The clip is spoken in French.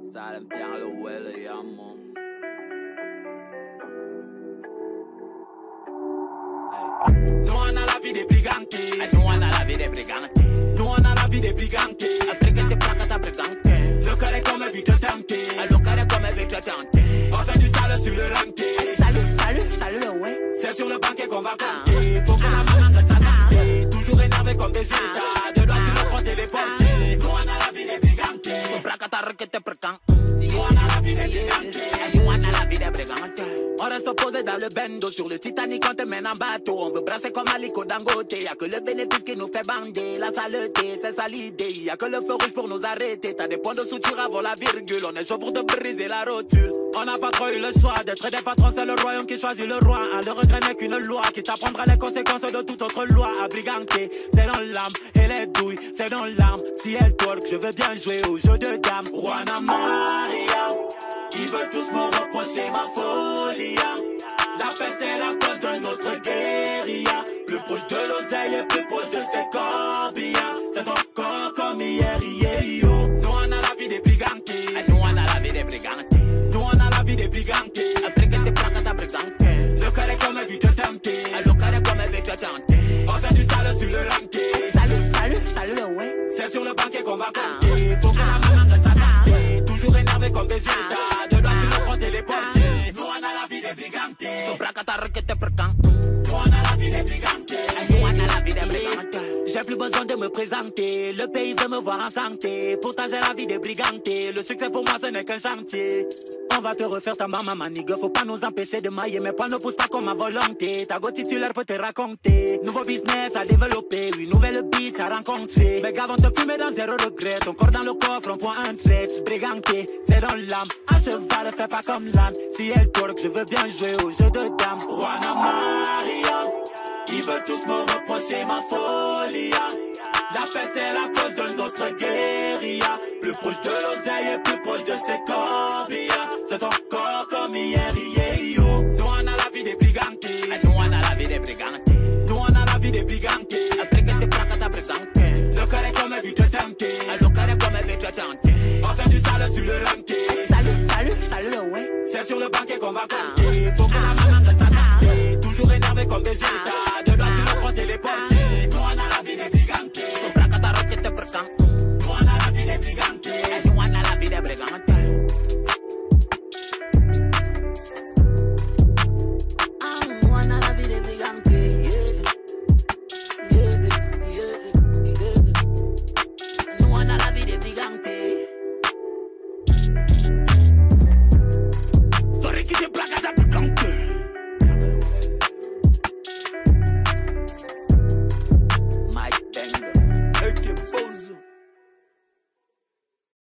Sabe bien lo huele, llamo. Nous on a la vie des brigantes. Nous on a la vie des brigantes. Nous on a la vie des brigantes. Après que te plaques à ta brigante. Le cœur est comme vite tenté. Le cœur est comme vite tenté. On fait du sale sur le ranké. Salut, ouais. C'est sur le banquet qu'on va compter. Faut que la maman reste à santé. Toujours énervé comme des états. De doigts sur le front et les portées. Nous on a la vie des brigantes. Son plaque à ta requête précante. Nous on a la vie des brigantes. Nous on a la vie des brigantes. On reste posé dans le bendo. Sur le Titanic on te mène en bateau. On veut brasser comme Aliko Dangote. Y'a que le bénéfice qui nous fait bander. La saleté, c'est ça l'idée. Y'a que le feu rouge pour nous arrêter. T'as des points de suture avant la virgule. On est chaud pour te briser la rotule. On n'a pas trop eu le choix d'être des patrons. C'est le royaume qui choisit le roi. Le regret n'est qu'une loi qui t'apprendra les conséquences de toute autre loi. À briganter, c'est dans l'âme. Et les douilles, c'est dans l'âme. Si elle twerk, je veux bien jouer au jeu de dames. Juana Maria, ils veulent tous me reprocher ma folie. La paix c'est la cause de notre guérilla. Plus proche de l'oseille et plus proche de ses corbillas. C'est encore comme hier, yo. Nous on a la vie des brigantes. Nous on a la vie des brigantes. Nous on a la vie des brigantes. Après que te plaques à ta brigante. Le cœur est comme vite tenté. Le cœur est comme vite tenté. On fait du sale sur le ranké. Salut, ouais. C'est sur le banquet qu'on va compter. Faut que la maman reste à santé. Toujours énervé comme des états. De doigts sur le front et les portées. Nous on a la vie des brigantes. Son plaque à ta requête précante. Nous on a la vie des brigantes. Nous on a la vie des brigantes. J'ai plus besoin de me présenter. Le pays veut me voir en santé. Pourtant j'ai la vie des brigantes. Le succès pour moi ce n'est qu'un chantier. On va te refaire ta maman manigue. Faut pas nous empêcher de mailler. Mes poils ne poussent pas comme ma volonté. Ta go titulaire peut te raconter. Nouveau business à développer. Une nouvelle bitch à rencontrer. Mes gars vont te fumer dans zéro regret. Ton corps dans le coffre, on point un trait. Briganté, c'est dans l'âme. À cheval, fais pas comme l'âne. Si elle twerk, je veux bien jouer au jeu de dames. Juana Maria, ils veulent tous me reprocher ma folie. La paix c'est la cause de notre guérilla. Plus proche de l'oseille et plus proche de ses corbillas. C'est encore comme hier, yo. Nous on a la vie des brigantes. Nous on a la vie des brigantes. Nous on a la vie des brigantes. Après que te plaques à ta brigante. Le cœur est comme vite tenté. Le cœur est comme vite tenté. On fait du sale sur le ranké. Salut, ouais. C'est sur le banquet qu'on va compter.